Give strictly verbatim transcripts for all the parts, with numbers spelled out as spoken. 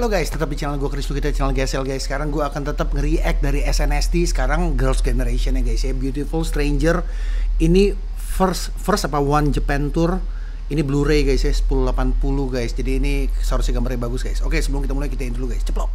Halo guys, tetap di channel gue Chris, kita channel G S L guys. Sekarang gue akan tetap nge-react dari S N S D. Sekarang Girls' Generation ya guys ya. Beautiful Stranger. Ini first first apa One Japan Tour. Ini Blu-ray guys ya, sepuluh delapan puluh guys. Jadi ini seharusnya gambarnya bagus guys. Oke, sebelum kita mulai kita intro dulu guys. Ceplok.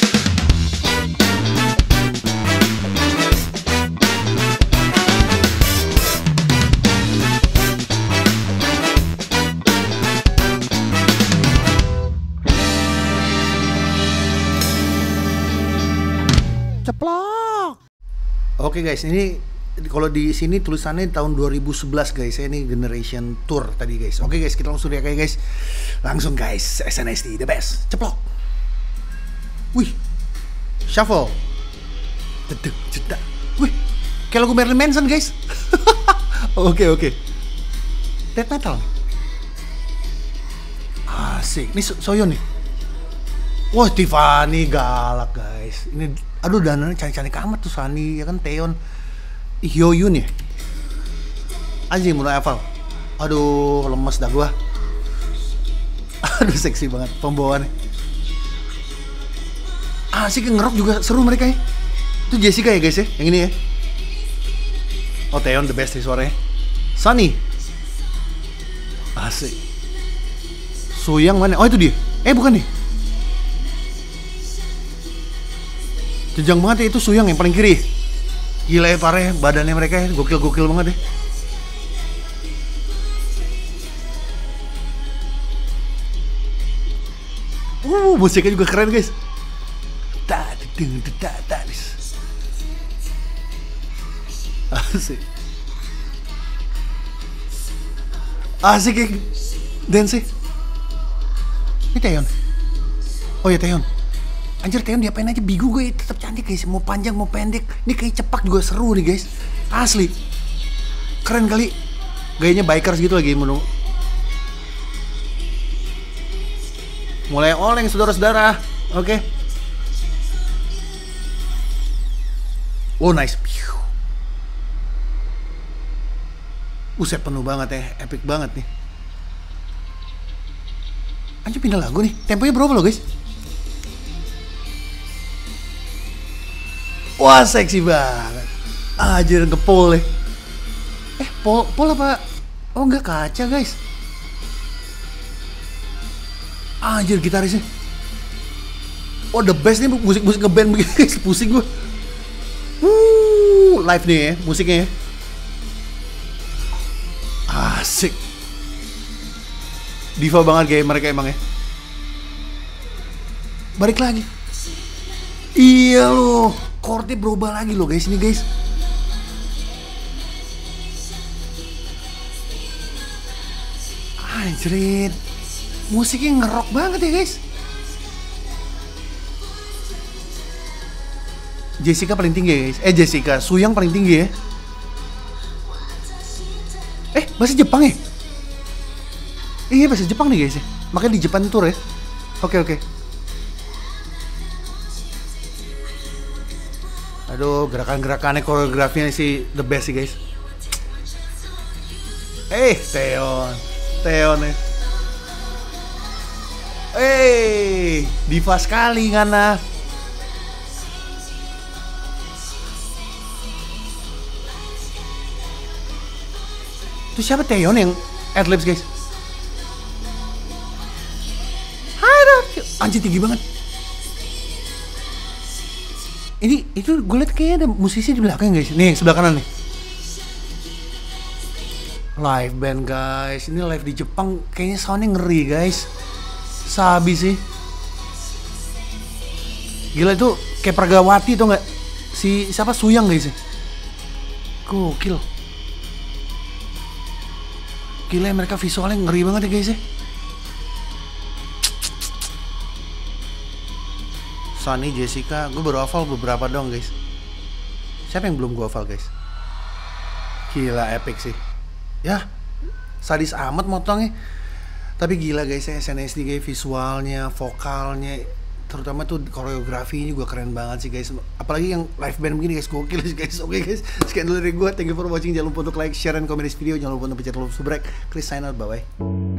Ceplok. Oke guys, ini kalau di sini tulisannya tahun dua ribu sebelas guys. Ini Generation Tour tadi guys. Oke guys, kita langsung react guys. Langsung guys, S N S D the best. Ceplok. Wih. Shuffle. Dedek, jedak. Wih. Kayak lagu Marilyn Manson guys. Oke oke. Death metal. Asik. Ini So- Soyeon nih. Wah, Tiffany galak guys. Ini aduh dananya cantik-cantik amat tuh Sunny ya kan, Taeyeon, Hyoyun ya. Anjing mulai hafal. Aduh, lemes dah gua. Aduh, seksi banget pembawaannya. Asik, ngerok juga seru mereka ya. Itu Jessica ya guys ya, yang ini ya. Oh, Taeyeon the best nih suaranya. Sunny. Asik. Soyoung mana? Oh, itu dia. Eh, bukan nih. Jejang banget ya, itu Soyoung yang paling kiri. Gila ya parah ya, badannya mereka ya, gokil-gokil banget ya. Uh, musiknya juga keren guys. Asik. Asik ya dance. Ini Taeyeon. Oh ya Taeyeon. Anjir, Taeyeon diapain aja bigu gue, tetap cantik guys. Mau panjang mau pendek. Ini kayak cepak juga seru nih guys. Asli. Keren kali. Gayanya bikers gitu lagi menung. Mulai oleng saudara-saudara. Oke. Okay. Oh nice. Buset, penuh banget ya. Epic banget nih. Anjir, pindah lagu nih. Temponya berapa loh guys? Wah, seksi banget. Anjir, ngepol ya. Eh, pol, pol apa? Oh, enggak, kaca guys. Anjir, gitarisnya. Oh, the best nih musik-musik ngeband begini guys. Pusing gue. Wuh, live nih ya, musiknya ya. Asik. Diva banget kayak mereka emang ya. Balik lagi. Iya loh. Chordnya berubah lagi loh guys, ini guys. Anjrit. Musiknya ngerok banget ya guys. Jessica paling tinggi ya guys. Eh Jessica, Soyoung paling tinggi ya. Eh, bahasa Jepang ya? Iya, bahasa Jepang nih guys ya. Makanya di Japan Tour ya. Oke oke. Aduh, gerakan-gerakannya, koreografinya sih the best sih guys. Eh, Taeyeon. Taeyeon nih. Eh, diva sekali Ngana. Itu siapa Taeyeon yang adlibs guys? Aduh, anjir tinggi banget. Ini itu gue liat kayaknya ada musisi di belakang guys. Nih sebelah kanan nih. Live band guys. Ini live di Jepang. Kayaknya soundnya ngeri guys. Sabi sih. Gila, itu kayak Pragawati tuh nggak? Si siapa, Soyoung guys. Gokil. Gila, mereka visualnya ngeri banget ya guys ya. Sunny, Jessica, gue baru hafal beberapa dong guys. Siapa yang belum gue hafal guys? Gila, epic sih. Ya, sadis amat motongnya. Tapi gila guys ya, S N S D guys, visualnya, vokalnya, terutama tuh koreografinya juga keren banget sih guys. Apalagi yang live band begini guys, gokil sih guys. Oke guys, sekian dulu dari gue. Thank you for watching. Jangan lupa untuk like, share, dan komen di video. Jangan lupa untuk pencet tombol subscribe. Chris sign out, bye bye.